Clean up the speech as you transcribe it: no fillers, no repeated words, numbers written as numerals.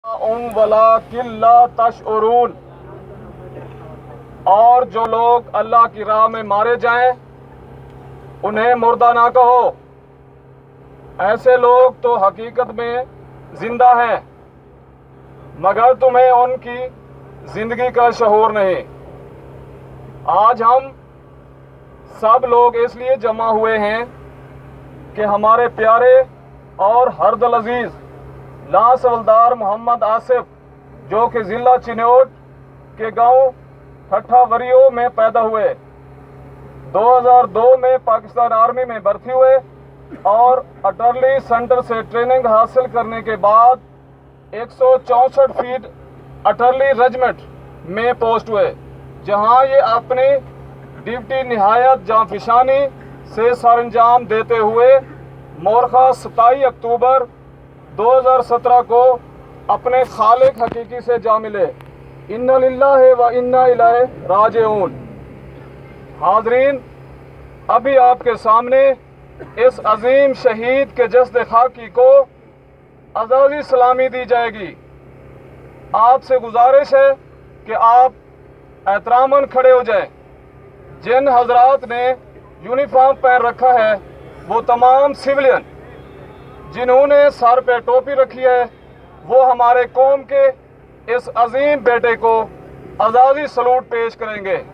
वलाकिन ला तशउरून, और जो लोग अल्लाह की राह में मारे जाएं उन्हें मुर्दा ना कहो, ऐसे लोग तो हकीकत में जिंदा हैं मगर तुम्हें उनकी जिंदगी का शऊर नहीं। आज हम सब लोग इसलिए जमा हुए हैं कि हमारे प्यारे और हरदल अजीज लासवलदार मोहम्मद आसिफ, जो कि ज़िला चिन्योट के गांव ठट्ठा वरियो में पैदा हुए, 2002 में पाकिस्तान आर्मी में भर्ती हुए और अटरली सेंटर से ट्रेनिंग हासिल करने के बाद 164 फीट अटरली रेजिमेंट में पोस्ट हुए, जहां ये अपनी ड्यूटी निहायत जांफिशानी से सरंजाम देते हुए मोरखा 27 अक्टूबर 2017 को अपने खालिक हकीकी से जा मिले। इन्ना लिल्लाहि व इन्ना इलैहि राजिऊन। हाज़रीन, अभी आपके सामने इस अजीम शहीद के जस्द खाकी को अज़ाज़ी सलामी दी जाएगी। आपसे गुजारिश है कि आप एहतरामन खड़े हो जाएं। जिन हजरात ने यूनिफॉर्म पहन रखा है वो तमाम सिविलियन, जिन्होंने सर पे टोपी रखी है, वो हमारे कौम के इस अजीम बेटे को अज़ाज़ी सलूट पेश करेंगे।